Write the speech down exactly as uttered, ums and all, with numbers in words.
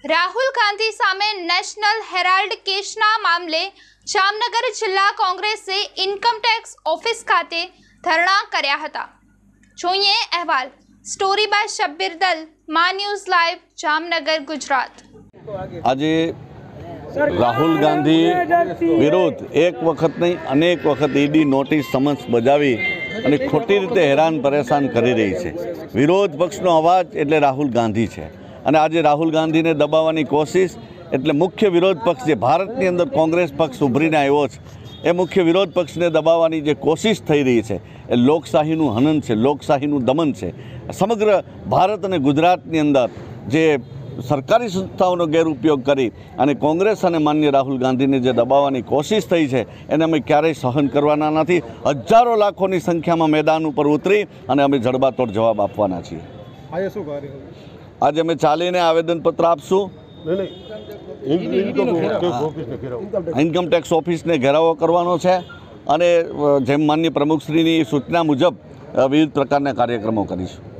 રાહુલ ગાંધી સામે national Herald કેસના મામલે જામનગર જિલ્લા કોંગ્રેસે ઇન્કમ ટેક્સ ઓફિસ ખાતે ધરણા કર્યા હતા। જોઈએ અહેવાલ। સ્ટોરી બાય શબ્બીર દલ, મા ન્યૂઝ લાઈવ, જામનગર, ગુજરાત। આજે રાહુલ ગાંધી વિરુદ્ધ એક વખત નહીં અનેક વખત ઈડી નોટિસ સમન્સ બજાવી અને ખોટી રીતે હેરાન પરેશાન કરી રહી છે। વિરોધ પક્ષનો અવાજ એટલે રાહુલ ગાંધી છે અને આજે રાહુલ ગાંધીને દબાવવાની કોશિશ એટલે મુખ્ય વિરોધ પક્ષ જે ભારતની અંદર કોંગ્રેસ પક્ષ ઉભરીને આવ્યો છે એ મુખ્ય વિરોધ પક્ષને દબાવવાની જે કોશિશ થઈ રહી છે એ લોકશાહીનું હનન છે, લોકશાહીનું દમન છે। સમગ્ર ભારત અને ગુજરાતની અંદર જે સરકારી સંસ્થાઓનો ગેરઉપયોગ કરી અને કોંગ્રેસ અને માન્ય રાહુલ ગાંધીને જે દબાવવાની કોશિશ થઈ છે એને અમે ક્યારેય સહન કરવાના નથી। હજારો લાખોની સંખ્યામાં મેદાન ઉપર ઉતરી અને અમે જડબાતોડ જવાબ આપવાના છીએ। આજે શું કાર્ય આજે અમે ચાલીને આવેદનપત્ર આપશું, ઇન્કમ ટેક્સ ઓફિસને ઘેરાવો કરવાનો છે અને જેમ માનનીય પ્રમુખશ્રીની સૂચના મુજબ વિવિધ પ્રકારના કાર્યક્રમો કરીશું।